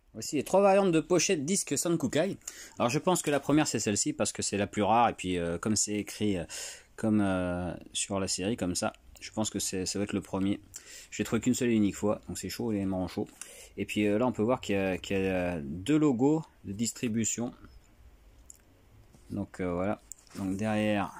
Voici les trois variantes de pochette disque Sankukai. Alors je pense que la première c'est celle-ci parce que c'est la plus rare et puis comme c'est écrit comme sur la série comme ça, je pense que ça va être le premier. J'ai trouvé qu'une seule et unique fois, donc c'est chaud, les marrons chauds. Et puis là on peut voir qu'il y a deux logos de distribution. Donc voilà, donc derrière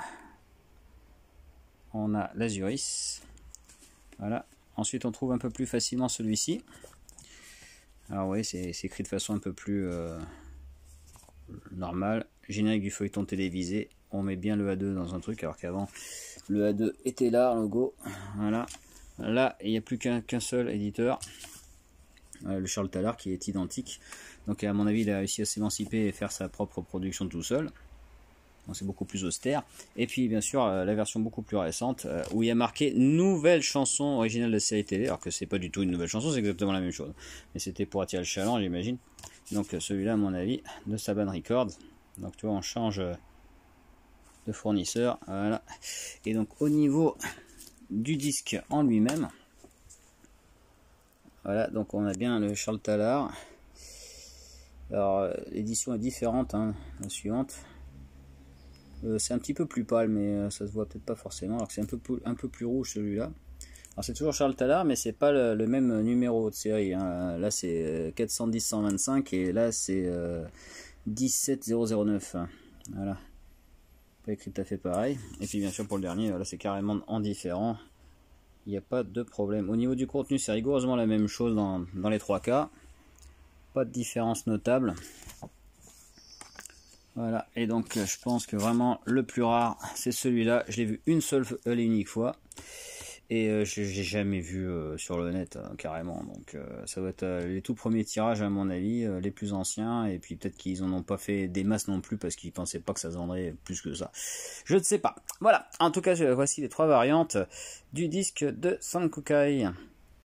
on a l'Azuris. Voilà, ensuite on trouve un peu plus facilement celui-ci. Alors oui, c'est écrit de façon un peu plus normale. Générique du feuilleton télévisé. On met bien le A2 dans un truc, alors qu'avant le A2 était là, le logo. Voilà. Là, il n'y a plus qu'un seul éditeur. Le Charles Tallard qui est identique. Donc à mon avis, il a réussi à s'émanciper et faire sa propre production tout seul. C'est beaucoup plus austère. Et puis bien sûr la version beaucoup plus récente où il y a marqué nouvelle chanson originale de la série télé, alors que c'est pas du tout une nouvelle chanson, c'est exactement la même chose, mais c'était pour attirer le chaland, j'imagine. Donc celui-là à mon avis de Saban Records. Donc tu vois, on change de fournisseur, voilà. Et donc au niveau du disque en lui-même, voilà, donc on a bien le Charles Tallard. Alors l'édition est différente, hein, la suivante. C'est un petit peu plus pâle, mais ça se voit peut-être pas forcément, alors que c'est un peu plus rouge celui-là. Alors c'est toujours Charles Tallard, mais c'est pas le même numéro de série, hein. Là c'est 410-125 et là c'est 17009. Voilà, pas écrit tout à fait pareil. Et puis bien sûr pour le dernier, là c'est carrément en différent. Il n'y a pas de problème. Au niveau du contenu, c'est rigoureusement la même chose dans les trois cas. Pas de différence notable. Voilà, et donc je pense que vraiment le plus rare c'est celui-là. Je l'ai vu une seule et unique fois et j'ai jamais vu sur le net carrément. Donc ça va être les tout premiers tirages à mon avis, les plus anciens, et puis peut-être qu'ils en ont pas fait des masses non plus parce qu'ils pensaient pas que ça se vendrait plus que ça. Je ne sais pas. Voilà, en tout cas voici les trois variantes du disque de Sankukai.